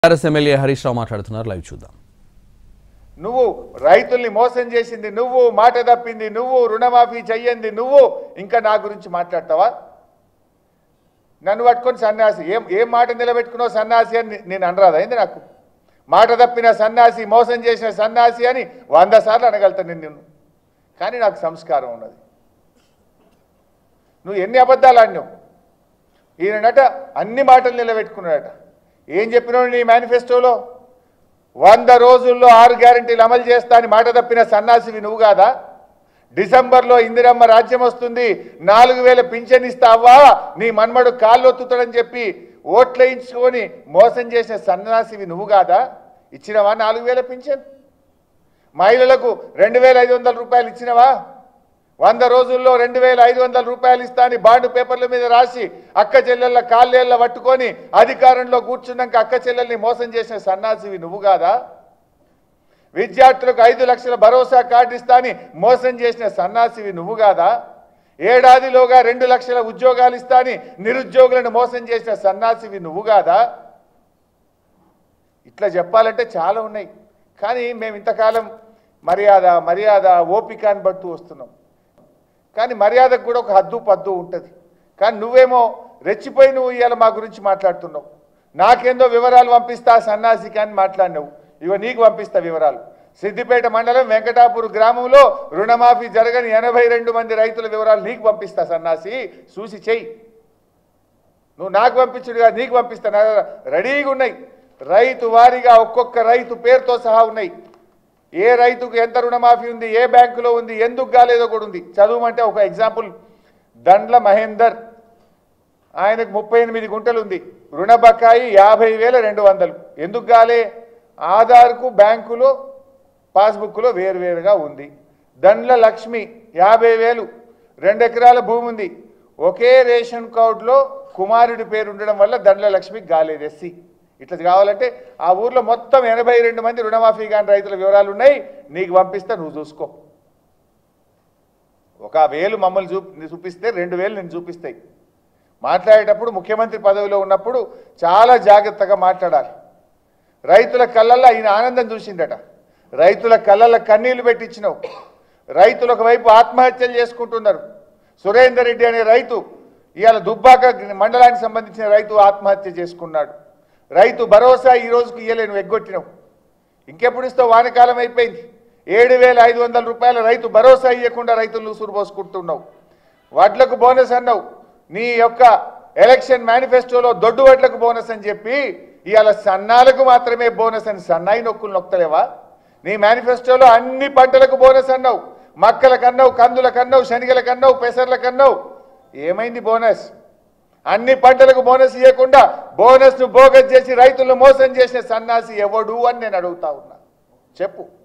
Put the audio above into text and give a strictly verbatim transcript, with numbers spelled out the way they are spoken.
TRS MLA Harish Rao మాట్లాడుతున్నారు, live చూద్దాం. నువ్వు రైతుల్ని మోసం చేసింది నువ్వు, మాట తప్పింది నువ్వు, రుణమాఫీ చెయ్యంది నువ్వు, ఇంకా నా గురించి మాట్లాడతావా? నన్ను పట్టుకొని సన్యాసి ఏం ఏం మాట నిలబెట్టుకున్నావు సన్యాసి అని నేను అనరాదా అయింది? నాకు మాట తప్పిన సన్యాసి, మోసం చేసిన సన్యాసి అని వంద సార్లు అనగలుగుతాను నిన్ను. కానీ నాకు సంస్కారం ఉన్నది. నువ్వు ఎన్ని అబద్ధాలు ఆడినావు. ఈయనట అన్ని మాటలు నిలబెట్టుకున్నాడట. ఏం చెప్పినావు నీ మేనిఫెస్టోలో? వంద రోజుల్లో ఆరు గ్యారెంటీలు అమలు చేస్తా అని మాట తప్పిన సన్నాసివి నువ్వు కాదా? డిసెంబర్లో ఇందిరమ్మ రాజ్యం వస్తుంది, నాలుగు వేల పింఛన్ ఇస్తావా, నీ మన్మడు కాళ్ళొత్తుతాడని చెప్పి ఓట్లేయించుకొని మోసం చేసిన సన్నాసివి నువ్వు కాదా? ఇచ్చినవా నాలుగు వేల పింఛన్? మహిళలకు రెండు వేల ఐదు వందల రూపాయలు ఇచ్చినవా? వంద రోజుల్లో రెండు వేల ఐదు వందల రూపాయలు ఇస్తా అని బాండ్ పేపర్ల మీద రాసి అక్క చెల్లెళ్ళ కాళ్ళేళ్ళ పట్టుకొని అధికారంలో కూర్చున్నాక అక్క చెల్లెల్ని మోసం చేసిన సన్నాసివి నువ్వు కాదా? విద్యార్థులకు ఐదు లక్షల భరోసా కార్డు ఇస్తా అని మోసం చేసిన సన్నాసివి నువ్వు కాదా? ఏడాదిలోగా రెండు లక్షల ఉద్యోగాలు ఇస్తా అని నిరుద్యోగులను మోసం చేసిన సన్నాసివి నువ్వు కాదా? ఇట్లా చెప్పాలంటే చాలా ఉన్నాయి. కానీ మేము ఇంతకాలం మర్యాద మర్యాద ఓపిక అని బట్టు వస్తున్నాం. కానీ మర్యాదకు కూడా ఒక హద్దు పద్దు ఉంటుంది. కానీ నువ్వేమో రెచ్చిపోయి నువ్వు ఇవాళ మా గురించి మాట్లాడుతున్నావు. నాకేందో వివరాలు పంపిస్తా సన్నాసికి అని మాట్లాడినావు. ఇవ నీకు పంపిస్తా వివరాలు. సిద్దిపేట మండలం వెంకటాపూర్ గ్రామంలో రుణమాఫీ జరగని ఎనభై రెండు మంది రైతుల వివరాలు నీకు పంపిస్తా సన్నాసి, చూసి చెయ్యి. నువ్వు నాకు పంపించుడుగా నీకు పంపిస్తా. రెడీగా ఉన్నాయి, రైతు వారీగా ఒక్కొక్క రైతు పేరుతో సహా ఉన్నాయి. ఏ రైతుకు ఎంత రుణమాఫీ ఉంది, ఏ బ్యాంకులో ఉంది, ఎందుకు కాలేదో కూడా ఉంది. చదువుమంటే ఒక ఎగ్జాంపుల్, దండ్ల మహేందర్, ఆయనకు ముప్పై ఎనిమిది గుంటలు ఉంది, రుణ బకాయి యాభై వేల రెండు వందలు. ఎందుకు కాలే? ఆధార్కు బ్యాంకులో పాస్బుక్లో వేరువేరుగా ఉంది. దండ్ల లక్ష్మి యాభై వేలు, రెండు ఎకరాల భూమి ఉంది, ఒకే రేషన్ కార్డులో కుమారుడి పేరు ఉండడం వల్ల దండ్ల లక్ష్మికి కాలేదు ఎస్సీ. ఇట్లా కావాలంటే ఆ ఊర్లో మొత్తం ఎనభై రెండు మంది రుణమాఫీ కాని రైతుల వివరాలు ఉన్నాయి, నీకు పంపిస్తా, నువ్వు చూసుకో. ఒక వేలు మమ్మల్ని చూ చూపిస్తే రెండు వేలు నేను చూపిస్తాయి. మాట్లాడేటప్పుడు ముఖ్యమంత్రి పదవిలో ఉన్నప్పుడు చాలా జాగ్రత్తగా మాట్లాడాలి. రైతుల కళ్ళల్లో ఈయన ఆనందం చూసిందట. రైతుల కళ్ళల్లో కన్నీళ్లు పెట్టించినావు. రైతులు ఒకవైపు ఆత్మహత్యలు చేసుకుంటున్నారు. సురేందర్ రెడ్డి అనే రైతు ఇవాళ దుబ్బాక మండలానికి సంబంధించిన రైతు ఆత్మహత్య చేసుకున్నాడు. రైతు భరోసా ఈ రోజుకి ఇయ్యలేను, ఎగ్గొట్టినావు. ఇంకెప్పుడు ఇస్తావు? వానకాలం అయిపోయింది. ఏడు వేల ఐదు వందల రూపాయల రైతు భరోసా ఇవ్వకుండా రైతులు సురుబోసుకుంటున్నావు. వడ్లకు బోనస్ అన్నావు. నీ యొక్క ఎలక్షన్ మేనిఫెస్టోలో దొడ్డు వడ్లకు బోనస్ అని చెప్పి ఇవాళ సన్నాలకు మాత్రమే బోనస్ అని సన్నాయి నొక్కులు నొక్కలేవా? నీ మేనిఫెస్టోలో అన్ని పంటలకు బోనస్ అన్నావు. మక్కలకు అన్నావు, కందులకు అన్నావు, శనగలకు అన్నావు, పెసర్లకు అన్నావు. ఏమైంది బోనస్? అన్ని పంటలకు బోనస్ ఇవ్వకుండా బోనస్ను బోగస్ చేసి రైతులను మోసం చేసిన సన్నాసి ఎవడు అని నేను అడుగుతా ఉన్నా. చెప్పు.